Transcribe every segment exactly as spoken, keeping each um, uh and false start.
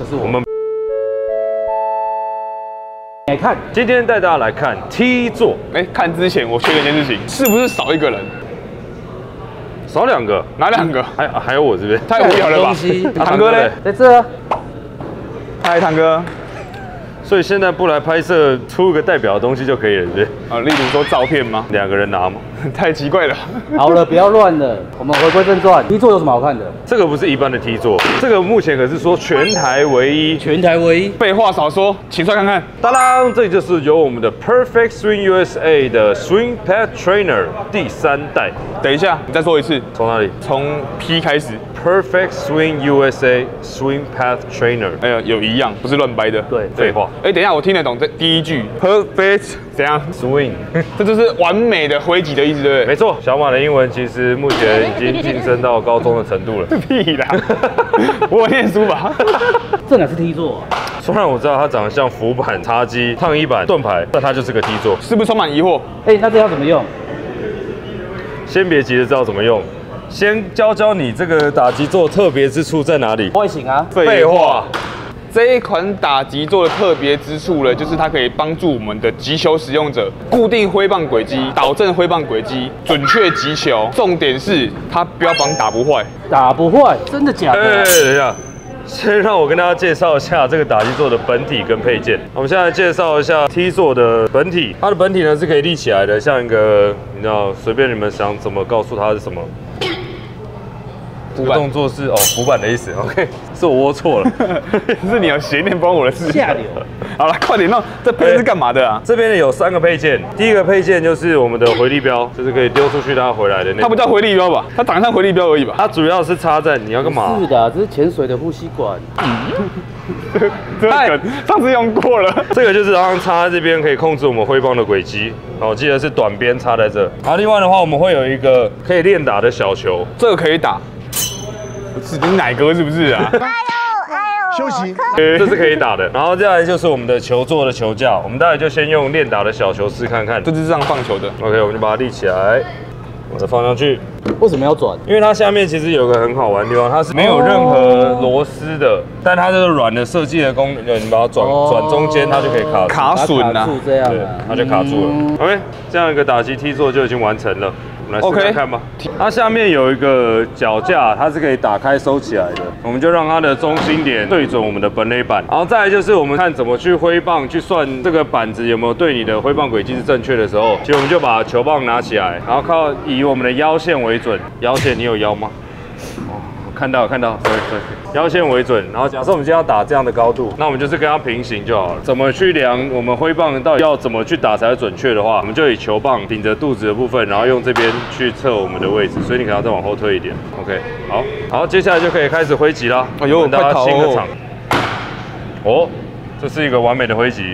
是我。 我们来看， 今天带大家来看 T 座。 哎，看之前我确认一件事情，是不是少一个人？ 少两个， 哪两个？ 还还有我这边， 太无聊了吧？ 啊堂哥嘞， 在这啊。 嗨，堂哥。 所以现在不来拍摄，出个代表的东西就可以了，对不对？ 啊，例如说照片吗？ 两个人拿嘛， 太奇怪了。 好了，不要乱了，我们回归正传。T 座有什么好看的？ 这个不是一般的 T 座，这个目前可是说全台唯一。 全台唯一。 废话少说，请出来看看。 当当，这就是由我们的 Perfect Swing U S A 的 Swing Pad Trainer 第三代。 等一下，你再说一次。 从哪里？ 从 P 开始。 Perfect Swing U S A Swing Pad Trainer。 哎呀，有一样，不是乱掰的。 对， 废话。 哎，等一下，我听得懂这第一句 Perfect 怎样 Swing， 这就是完美的挥击的意思，对不对？ 没错，小马的英文其实目前已经晋升到高中的程度了。 屁啦，我有念书吧。 这哪是 T 座？ 虽然我知道它长得像浮板、叉机、烫衣板、盾牌，但它就是个 T 座。 是不是充满疑惑？ 哎，那这要怎么用？ 先别急着知道怎么用，先教教你这个打击座特别之处在哪里。 外形啊。 废话。 这一款打击座的特别之处呢，就是它可以帮助我们的击球使用者固定挥棒轨迹、导正挥棒轨迹、准确击球。重点是它标榜打不坏， 打不坏，真的假的？ 哎，等一下，先让我跟大家介绍一下这个打击座的本体跟配件。我们现在介绍一下 T 座的本体，它的本体呢是可以立起来的，像一个你知道，随便你们想怎么告诉它是什么。这个动作是哦，浮板的意思。OK， 是我握错了， 是你要邪念不关我的事。 下流。 好了，快点弄，这配件是干嘛的啊？ 这边呢有三个配件，第一个配件就是我们的回力镖，就是可以丢出去它回来的那。 它不叫回力镖吧？它长得像回力镖而已吧？ 它主要是插在你要干嘛？ 是的，这是潜水的呼吸管。 这个梗上次用过了。 这个就是让它插在这边，可以控制我们挥棒的轨迹。哦，记得是短边插在这。然后另外的话，我们会有一个可以练打的小球， 这个可以打。不是你奶哥是不是啊？ 休息。 这是可以打的。然后接下来就是我们的球座的球架，我们待会就先用练打的小球试看看。 这是这样放球的。 OK， 我们就把它立起来，我再放上去。 为什么要转？ 因为它下面其实有个很好玩的地方，它是没有任何螺丝的，但它这个软的设计的功能，你把它转转中间，它就可以卡住卡榫啊， 这样对，它就卡住了。OK， 这样一个打击 T 座就已经完成了。我们来试试看吧。它下面有一个脚架，它是可以打开收起来的。我们就让它的中心点对准我们的本垒板，然后再来就是我们看怎么去挥棒，去算这个板子有没有对你的挥棒轨迹是正确的时候，其实我们就把球棒拿起来，然后靠以我们的腰线为准。腰线你有腰吗？哦，看到看到，对对，腰线为准。然后假设我们今天要打这样的高度，那我们就是跟它平行就好了。怎么去量我们挥棒到底要怎么去打才会准确的话，我们就以球棒顶着肚子的部分，然后用这边去测我们的位置。所以你可能要再往后退一点。OK， 好，好，接下来就可以开始挥击啦。 哎呦， 大家清个场。 哦， 这是一个完美的挥击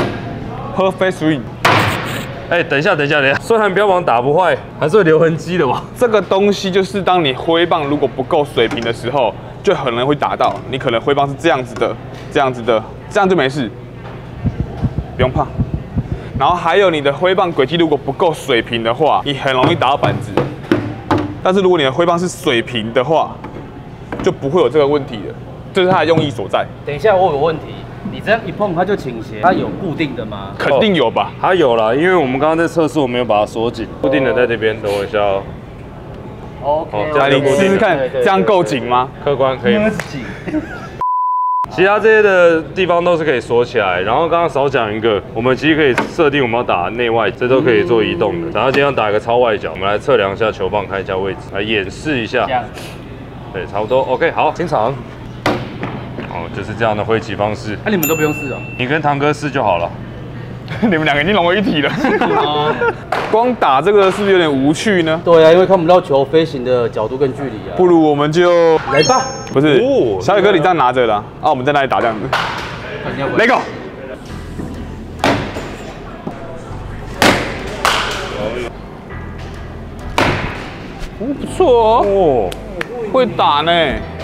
，Perfect Swing。 哎、欸，等一下，等一下，等一下，虽然标榜打不坏，还是会留痕迹的吧？ 这个东西就是当你挥棒如果不够水平的时候，就很容易会打到。你可能挥棒是这样子的，这样子的，这样就没事，不用怕。然后还有你的挥棒轨迹如果不够水平的话，你很容易打到板子。但是如果你的挥棒是水平的话，就不会有这个问题的。这是它的用意所在。 等一下，我有个问题。你这样一碰它就倾斜，它有固定的吗？ 肯定有吧， 它有啦，因为我们刚刚在测试，我没有把它锁紧，固定的在这边。等我一下哦。 OK， 这样你试试看，这样够紧吗？ 客观可以。 紧。 其他这些的地方都是可以锁起来，然后刚刚少讲一个，我们其实可以设定我们要打内外，这都可以做移动的。然后今天打一个超外角，我们来测量一下球棒，看一下位置，来演示一下。对，差不多。OK， 好，进场。哦，就是这样的挥击方式。 那、啊、你们都不用试哦， 你跟堂哥试就好了。 你们两个已经融为一体了。光打这个是不是有点无趣呢？ 对啊，因为看不到球飞行的角度跟距离啊。 不如我们就来吧。 不是，哦、小宇哥你这样拿着啦，啊，我们在那里打这样子。Let go。哦，不错哦，哦会打呢。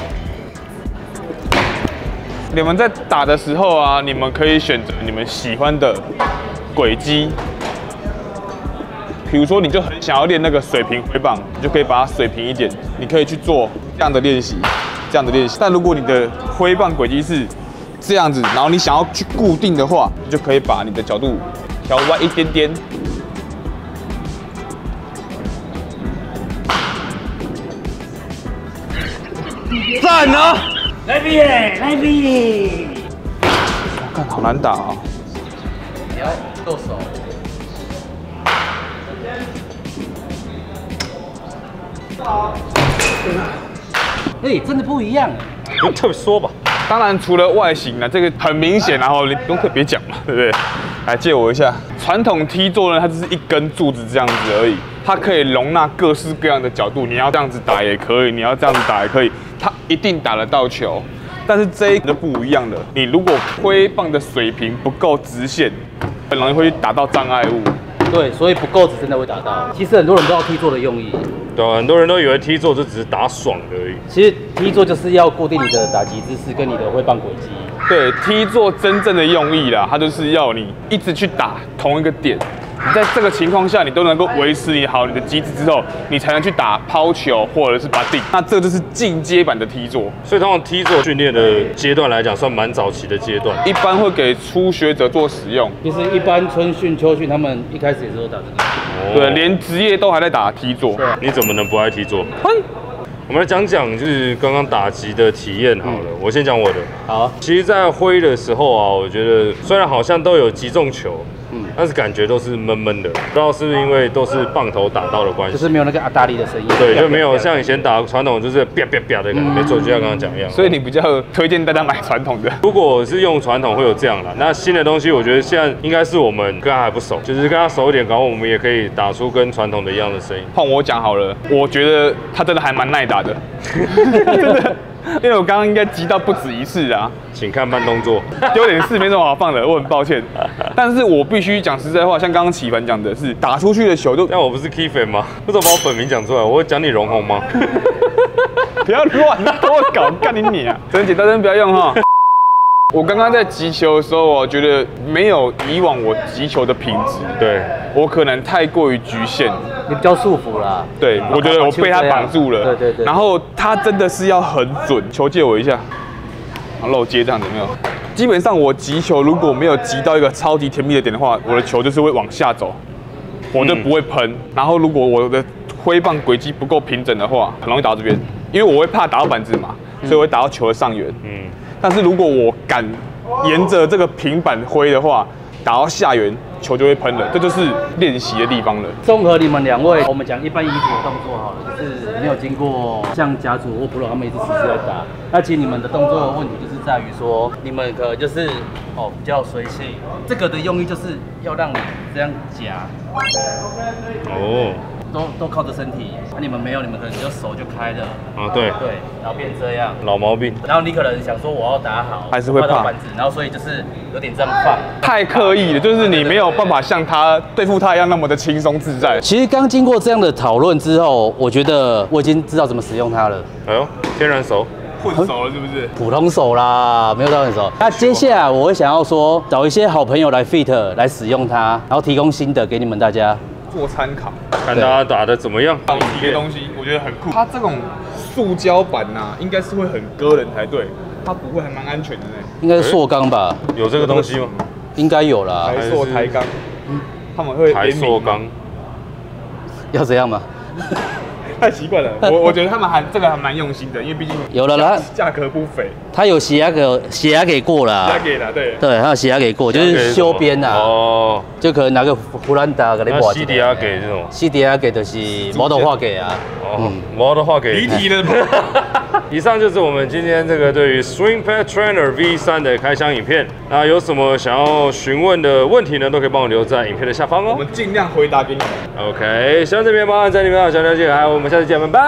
你们在打的时候啊，你们可以选择你们喜欢的轨迹。比如说，你就很想要练那个水平挥棒，你就可以把它水平一点。你可以去做这样的练习，这样的练习。但如果你的挥棒轨迹是这样子，然后你想要去固定的话，你就可以把你的角度调歪一点点。赞啊！ 来比耶，来比！ 我看好难打啊！ 你要剁手。哎，真的不一样。 不特别说吧。 当然，除了外形呢，这个很明显，然后你不用特别讲嘛，对不对？来借我一下。传统梯座呢，它只是一根柱子这样子而已，它可以容纳各式各样的角度，你要这样子打也可以，你要这样子打也可以，它一定打得到球。但是这一个就不一样了，你如果挥棒的水平不够直线，很容易会打到障碍物。 对，所以不够直真的会打到。其实很多人不知道梯座的用意。 对啊，很多人都以为梯座就只是打爽的而已。 其实梯座就是要固定你的打击姿势跟你的挥棒轨迹。 对，梯座真正的用意啦，它就是要你一直去打同一个点。你在这个情况下，你都能够维持你好你的机制之后，你才能去打抛球或者是把定。那这就是进阶版的梯座。 所以通常梯座训练的阶段来讲，算蛮早期的阶段， 一般会给初学者做使用。 其实一般春训、秋训，他们一开始也是都打这个。 哦、 对，连职业都还在打梯座。 你怎么能不爱梯座？我们来讲讲就是刚刚打击的体验好了。嗯、我先讲我的。 好， 其实，在挥的时候啊，我觉得虽然好像都有击中球。嗯，但是感觉都是闷闷的，不知道是不是因为都是棒头打到的关系， 就是没有那个阿达利的声音， 对，就没有像以前打传统就是啪啪啪的感觉，没错，就像刚刚讲一样。 所以你比较推荐大家买传统的。 如果是用传统会有这样啦，那新的东西我觉得现在应该是我们跟他还不熟，就是跟他熟一点，搞不好我们也可以打出跟传统的一样的声音。 换我讲好了，我觉得他真的还蛮耐打的，真的。因为我刚刚应该击到不止一次啊， 请看慢动作， 丢点四没什么好放的，我很抱歉。但是我必须讲实在话，像刚刚启凡讲的是打出去的球都， 但我不是 Key 粉吗？为什么把我本名讲出来？我会讲你容红吗？ 不要乱多搞，干你你啊！真简单，真不要用哈。我刚刚在击球的时候，我觉得没有以往我击球的品质， 对我可能太过于局限， 你比较束缚啦。 对，我觉得我被他绑住了。 对对对。 然后他真的是要很准，球借我一下，然后漏接这样子有没有？基本上我击球如果没有击到一个超级甜蜜的点的话，我的球就是会往下走，我就不会喷。嗯、然后如果我的挥棒轨迹不够平整的话，很容易打到这边，因为我会怕打到板子嘛，所以我会打到球的上缘。嗯。但是如果我敢沿着这个平板挥的话，打到下缘，球就会喷了，这就是练习的地方了。 综合你们两位，我们讲一般移组的动作好了，就是没有经过像甲组或普罗他们一直实时在打。那其实你们的动作的问题就是在于说，你们可能就是哦比较随性，这个的用意就是要让你这样夹。 哦。 都都靠着身体，那、啊、你们没有，你们可能就手就开了啊，对对，然后变这样， 老毛病。 然后你可能想说我要打好， 还是会怕板子，然后所以就是有点这样放， 太刻意了，就是你没有办法像他对付他一样那么的轻松自在。 其实刚经过这样的讨论之后，我觉得我已经知道怎么使用它了。 哎呦，天然熟。 混熟了是不是？ 普通手啦，没有到很熟。那接下来我会想要说，找一些好朋友来 fit 来使用它，然后提供心得给你们大家做参考， 看大家打的怎么样。 放一些东西，我觉得很酷。它这种塑胶板呐、啊，应该是会很割人才对，它不会，还蛮安全的呢。 应该是塑钢吧？ 有这个东西吗？ 应该有啦。 台塑台钢，他们会台塑钢， 要这样吗？ 太习惯了，我我觉得他们还这个还蛮用心的，因为毕竟有了啦， 价格不菲。 他有血压给血压给过了， 血压给了，对对，他有血压给过，就是修边呐，哦，就可能拿个弗兰达给你画。 C D R 给这种 ，C D R 给就是model 画给啊， 哦 ，model 画给。 离题了。 以上就是我们今天这个对于 Swing Pad Trainer V 三的开箱影片。那有什么想要询问的问题呢，都可以帮我留在影片的下方哦， 我们尽量回答给你们。 OK， 喜欢这边帮按赞、订阅、小了解，还有我们下次见，拜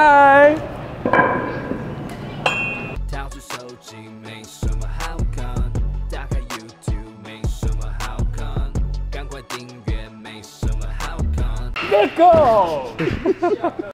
拜。Let go